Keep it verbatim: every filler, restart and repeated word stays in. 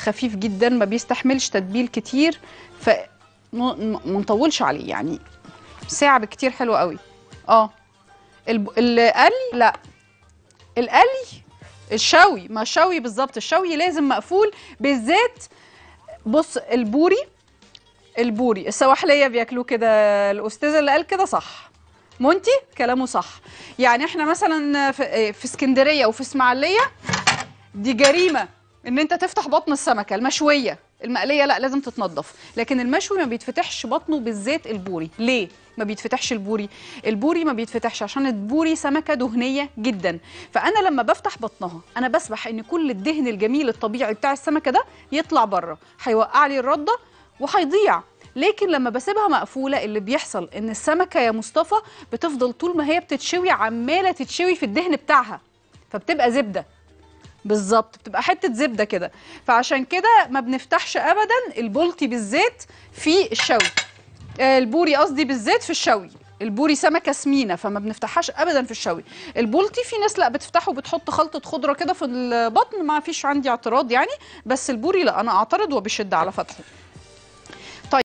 خفيف جدا ما بيستحملش تتبيل كتير، ف ما نطولش عليه يعني ساعه بكتير. حلو قوي. اه القلي لا، القلي الشوي، ما الشوي بالظبط، الشوي لازم مقفول بالذات. بص البوري، البوري السواحليه بياكلوه كده، الاستاذ اللي قال كده صح، مونتي كلامه صح. يعني احنا مثلا في, في اسكندريه وفي اسماعيليه دي جريمه ان انت تفتح بطن السمكه المشويه، المقليه لا لازم تتنضف، لكن المشوي ما بيتفتحش بطنه بالذات البوري. ليه ما بيتفتحش البوري؟ البوري ما بيتفتحش عشان البوري سمكه دهنيه جدا، فانا لما بفتح بطنها انا بسمح ان كل الدهن الجميل الطبيعي بتاع السمكه ده يطلع بره، هيوقع لي الرده وهيضيع. لكن لما بسيبها مقفوله اللي بيحصل ان السمكه يا مصطفى بتفضل طول ما هي بتتشوي عماله تتشوي في الدهن بتاعها، فبتبقى زبده. بالظبط، بتبقى حته زبده كده. فعشان كده ما بنفتحش ابدا البلطي بالذات في الشوي، آه البوري قصدي بالذات في الشوي. البوري سمكه سمينه فما بنفتحهاش ابدا في الشوي. البلطي في ناس لا بتفتحه وبتحط خلطه خضره كده في البطن، ما فيش عندي اعتراض يعني، بس البوري لا انا اعترض وبشد على فتحه.